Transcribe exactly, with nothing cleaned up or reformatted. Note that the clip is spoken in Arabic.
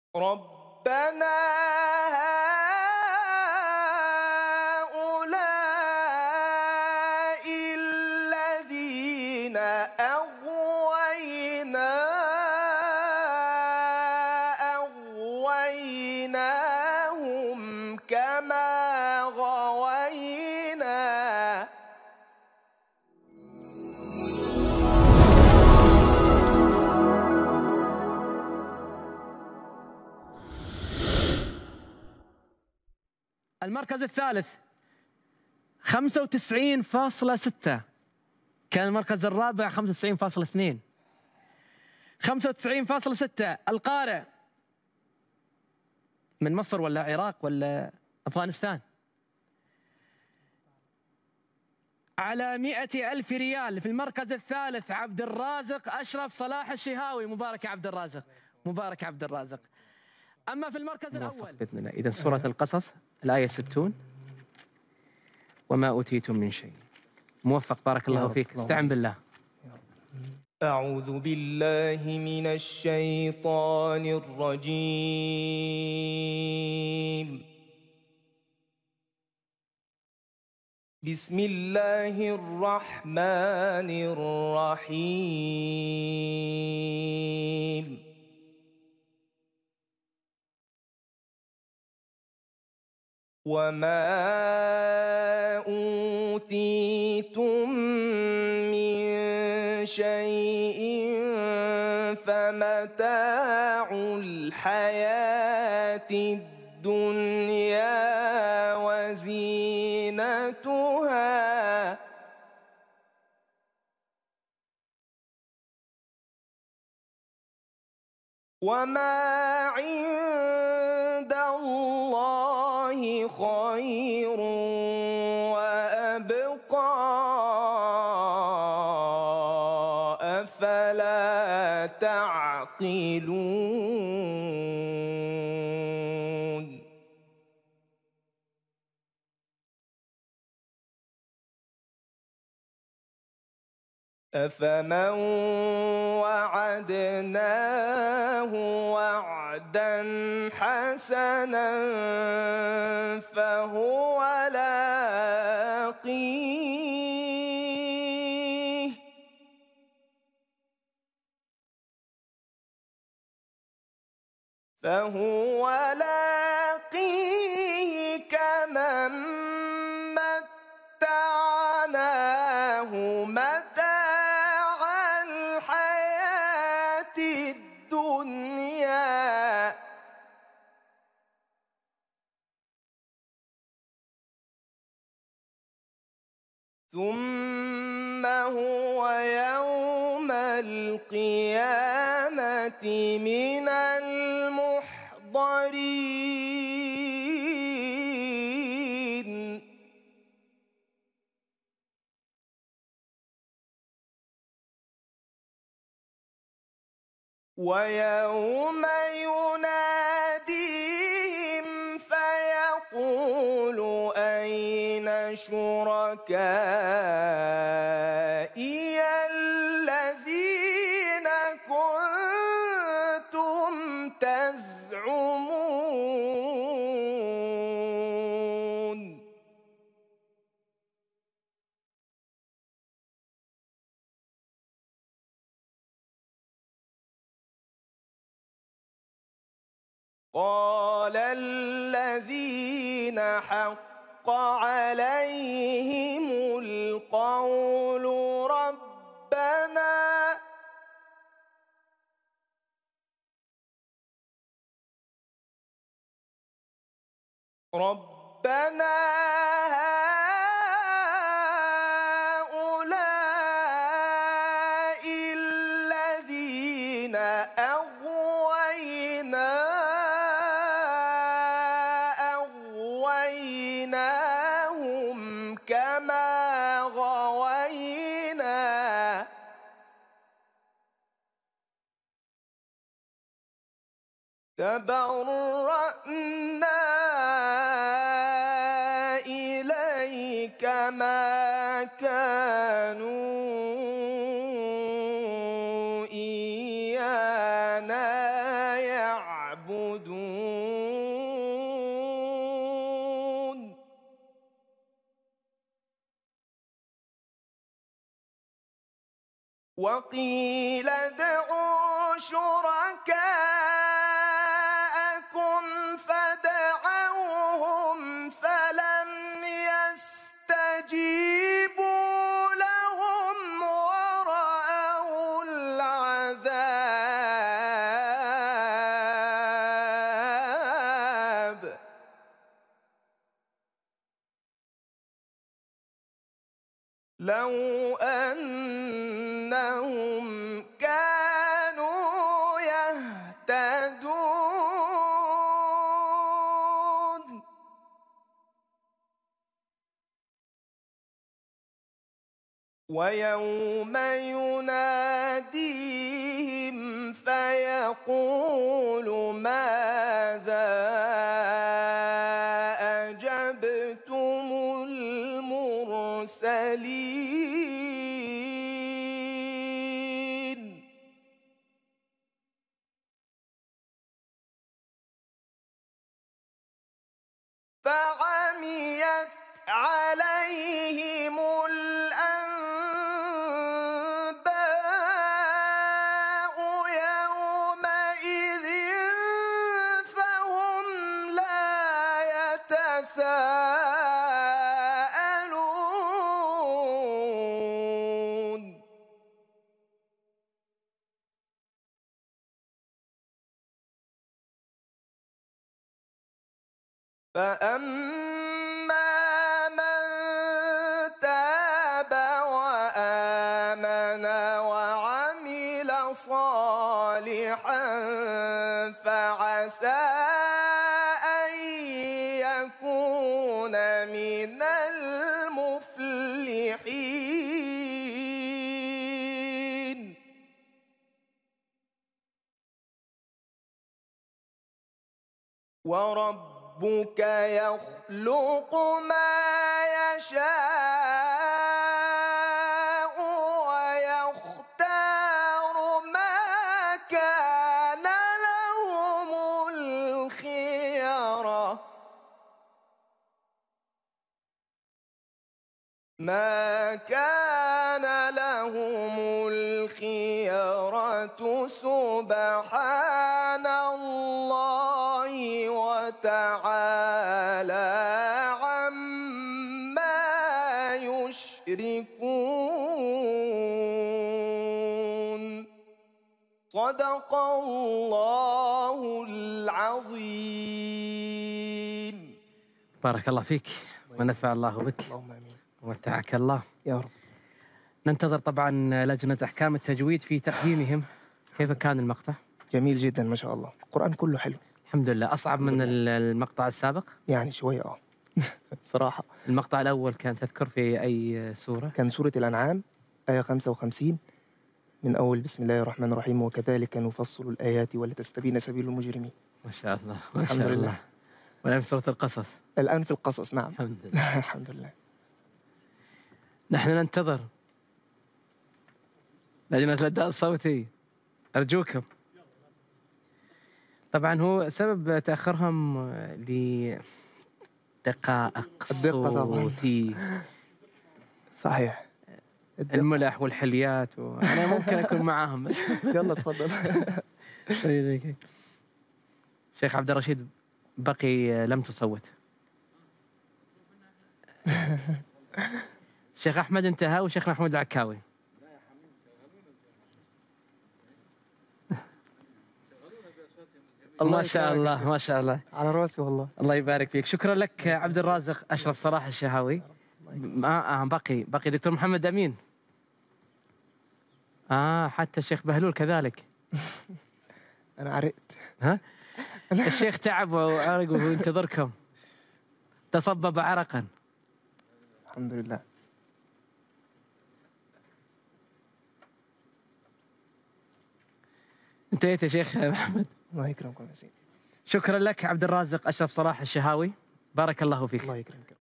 ربنا هؤلاء الذين أغوينا أغويناهم كما غوينا المركز الثالث خمسة وتسعين فاصلة ستة. كان المركز الرابع خمسة وتسعين فاصلة اثنين. خمسة وتسعين فاصلة ستة. القارئ من مصر ولا العراق ولا أفغانستان؟ على مئة ألف ريال. في المركز الثالث عبد الرازق أشرف صلاح الشهاوي. مبارك يا عبد الرازق، مبارك يا عبد الرازق. أما في المركز الأول بإذن الله. إذن سورة القصص الآية ستون، وما أوتيتم من شيء. موفق، بارك الله فيك. استعن بالله. أعوذ بالله من الشيطان الرجيم. بسم الله الرحمن الرحيم. وما أوتيتم من شيء فمتاع الحياة الدنيا وزينتها وما عند الله خير وأبقى أفلا تعقلون. أفمن وعدناه وعدا حسنا فهو لاقيه فهو لاقيه كمن متعناه متاع الحياة الدنيا ثم هو يوم القيامة من المحضرين. ويوم يناديهم فيقول أين شركائي الذين كنتم تزعمون. قال الذين حق عليهم القول ربنا ربنا هؤلاء الذين أغوينا أغويناهم كما غوينا تبرأنا إليك ما كانوا إيانا يعبدون. يعبدون وقيل ادعوا شركاءكم فدعوهم فلم يستجيبوا لهم ورأوا العذاب لو أنهم كانوا يهتدون ويوم يناديهم فيقول ماذا أجبتم المرسلين فعميت عليهم الأنباء يومئذ فهم لا يتساءلون فأما من تاب وآمن وعمل صالحا فعسى أن يكون من المفلحين وربك يخلق ما يشاء ويختار ما كان لهم الخيرة ما كان لهم الخيرة سبحان الله وتعالى عما يشركون صدق الله العظيم. بارك الله فيك ونفع الله بك. اللهم امين. ومتعك الله يا رب. ننتظر طبعا لجنة أحكام التجويد في تقييمهم. كيف كان المقطع؟ جميل جدا ما شاء الله، القرآن كله حلو الحمد لله. أصعب من المقطع السابق؟ يعني شوية اه صراحة. المقطع الأول كان تذكر في أي سورة؟ كان سورة الأنعام آية خمسة وخمسين من أول بسم الله الرحمن الرحيم وكذلك نفصل الآيات ولتستبين سبيل المجرمين. ما شاء الله ما شاء الحمد الله. لله. والآن في سورة القصص. الآن في القصص نعم. الحمد لله. الحمد لله. نحن ننتظر لجنة الأداء الصوتي، أرجوكم. طبعا هو سبب تأخرهم لدقائق الدقة طبعاً. صوتي، صحيح. الملح والحليات و... أنا ممكن أكون معاهم بس. يلا تفضل. شيخ عبد الرشيد بقي لم تصوت. شيخ أحمد انتهى وشيخ محمود العكاوي. ما شاء الله ما شاء الله على راسي والله. الله يبارك فيك. شكرا لك عبد الرازق أشرف صلاح الشهاوي. ما آه باقي باقي دكتور محمد أمين. آه حتى الشيخ بهلول كذلك. أنا عرقت. ها؟ الشيخ تعب وعرق وهو ينتظركم. تصبب عرقا. الحمد لله. انتهيت يا شيخ محمد. الله يكرمكم يا سيدي. شكرا لك عبد الرازق أشرف صلاح الشهاوي. بارك الله فيك. الله يكرمك.